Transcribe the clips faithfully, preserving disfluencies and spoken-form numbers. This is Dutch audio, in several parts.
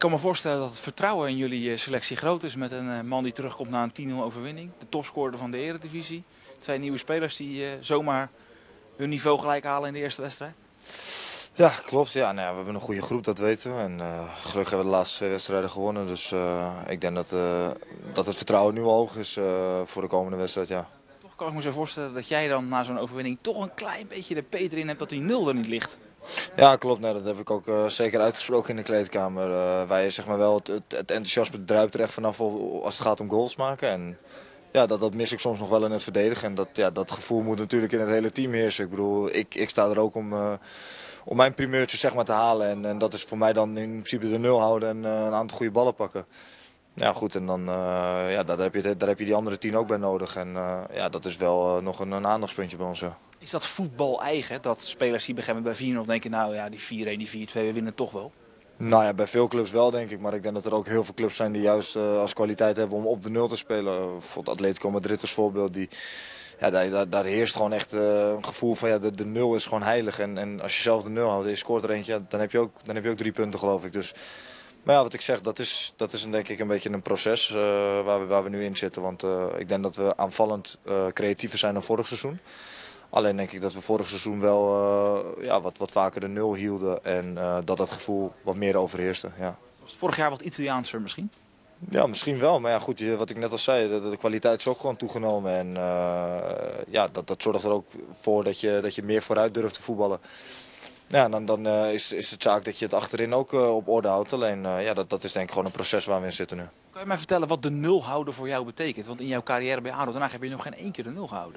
kan me voorstellen dat het vertrouwen in jullie selectie groot is met een man die terugkomt na een tien nul overwinning. De topscorer van de Eredivisie. Twee nieuwe spelers die uh, zomaar hun niveau gelijk halen in de eerste wedstrijd. Ja, klopt. Ja, nou ja, we hebben een goede groep, dat weten we. En uh, gelukkig hebben we de laatste twee wedstrijden gewonnen. Dus uh, ik denk dat, uh, dat het vertrouwen nu hoog is uh, voor de komende wedstrijd. Ja. Toch kan ik me zo voorstellen dat jij dan na zo'n overwinning toch een klein beetje de peet erin hebt dat die nul er niet ligt. Ja, klopt. Nee, dat heb ik ook uh, zeker uitgesproken in de kleedkamer. Uh, wij, zeg maar wel, het, het, het enthousiasme druipt er echt vanaf als het gaat om goals maken. En ja, dat, dat mis ik soms nog wel in het verdedigen. En dat, ja, dat gevoel moet natuurlijk in het hele team heersen. Ik bedoel, ik, ik sta er ook om, uh, om mijn primeurtje zeg maar, te halen. En, en dat is voor mij dan in principe de nul houden en uh, een aantal goede ballen pakken. Ja goed, en dan uh, ja, daar, heb je, daar heb je die andere tien ook bij nodig. En uh, ja, dat is wel uh, nog een, een aandachtspuntje bij ons. Ja. Is dat voetbal eigen? Dat spelers die beginnen bij vier nul denken, nou ja, die vier een, die vier twee, we winnen toch wel? Nou ja, bij veel clubs wel denk ik. Maar ik denk dat er ook heel veel clubs zijn die juist uh, als kwaliteit hebben om op de nul te spelen. Bijvoorbeeld Atletico Madrid als voorbeeld. Die, ja, daar, daar, daar heerst gewoon echt uh, een gevoel van ja, de, de nul is gewoon heilig. En, en als je zelf de nul houdt en je scoort er eentje, ja, dan, heb je ook, dan heb je ook drie punten geloof ik. Dus, maar ja, wat ik zeg, dat is, dat is een, denk ik een beetje een proces uh, waar, we, waar we nu in zitten. Want uh, ik denk dat we aanvallend uh, creatiever zijn dan vorig seizoen. Alleen denk ik dat we vorig seizoen wel uh, ja, wat, wat vaker de nul hielden en uh, dat dat gevoel wat meer overheerste. Ja. Was het vorig jaar wat Italiaanser misschien? Ja, misschien wel. Maar ja, goed, wat ik net al zei, de, de kwaliteit is ook gewoon toegenomen. En uh, ja, dat, dat zorgt er ook voor dat je, dat je meer vooruit durft te voetballen. Ja, dan, dan uh, is, is het zaak dat je het achterin ook uh, op orde houdt. Alleen uh, ja, dat, dat is denk ik gewoon een proces waar we in zitten nu. Kan je mij vertellen wat de nul houden voor jou betekent? Want in jouw carrière bij ADO Den Haag heb je nog geen één keer de nul gehouden.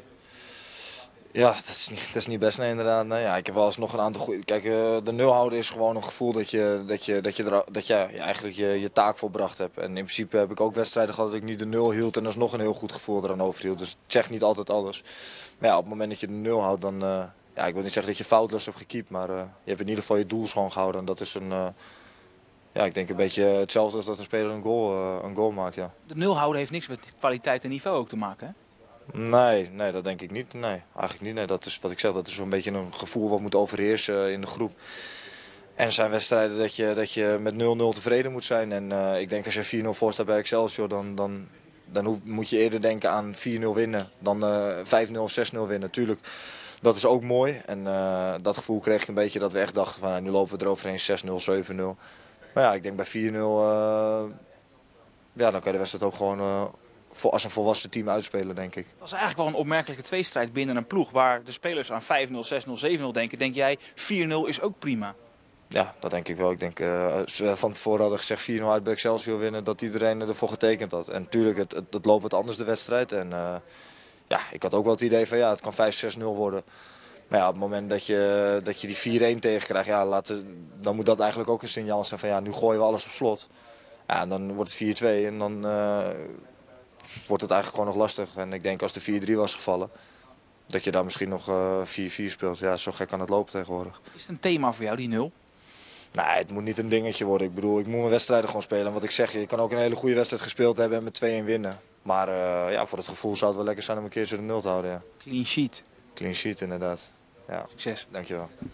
Ja, dat is niet, dat is niet best nee, inderdaad. Nee, ja, ik heb wel eens nog een aantal goede. Kijk, uh, de nul houden is gewoon een gevoel dat je, dat je, dat je, er, dat je ja, eigenlijk je, je taak volbracht hebt. En in principe heb ik ook wedstrijden gehad dat ik niet de nul hield en alsnog een heel goed gevoel eraan overhield. Dus het zegt niet altijd alles. Maar ja, op het moment dat je de nul houdt, dan. Uh, ja, ik wil niet zeggen dat je foutloos hebt gekiept, maar uh, je hebt in ieder geval je doel schoon gehouden. En dat is een. Uh, ja, ik denk een beetje hetzelfde als dat een speler een goal, uh, een goal maakt. Ja. De nul houden heeft niks met kwaliteit en niveau ook te maken, hè? Nee, nee, dat denk ik niet. Nee, eigenlijk niet. Nee, dat is wat ik zeg, dat is een beetje een gevoel wat moet overheersen in de groep. En er zijn wedstrijden dat je, dat je met nul nul tevreden moet zijn. En uh, ik denk als je vier nul voor staat bij Excelsior, dan, dan, dan hoef, moet je eerder denken aan vier nul winnen dan uh, vijf nul of zes nul winnen. Tuurlijk, dat is ook mooi. En uh, dat gevoel kreeg ik een beetje dat we echt dachten van nou, nu lopen we eroverheen zes nul, zeven nul. Maar ja, ik denk bij vier nul, uh, ja, dan kan je de wedstrijd ook gewoon uh, als een volwassen team uitspelen, denk ik. Dat is eigenlijk wel een opmerkelijke tweestrijd binnen een ploeg waar de spelers aan vijf nul, zes nul, zeven nul denken. Denk jij vier nul is ook prima? Ja, dat denk ik wel. Ik denk, uh, als we van tevoren hadden gezegd vier nul uit bij Excelsior winnen, dat iedereen ervoor getekend had. En natuurlijk, het, het, het loopt wat anders de wedstrijd. En uh, ja, ik had ook wel het idee van ja, het kan vijf zes nul worden. Maar ja, op het moment dat je, dat je die vier een tegenkrijgt, ja, laten, dan moet dat eigenlijk ook een signaal zijn van ja, nu gooien we alles op slot. Ja, en dan wordt het vier twee en dan uh, wordt het eigenlijk gewoon nog lastig. En ik denk als de vier drie was gevallen, dat je dan misschien nog uh, vier vier speelt. Ja, zo gek kan het lopen tegenwoordig. Is het een thema voor jou, die nul? Nee, het moet niet een dingetje worden. Ik bedoel, ik moet mijn wedstrijden gewoon spelen. En wat ik zeg, je kan ook een hele goede wedstrijd gespeeld hebben en met twee een winnen. Maar uh, ja, voor het gevoel zou het wel lekker zijn om een keer zo de nul te houden. Ja. Clean sheet. Clean sheet inderdaad. Ja. Succes. Dankjewel.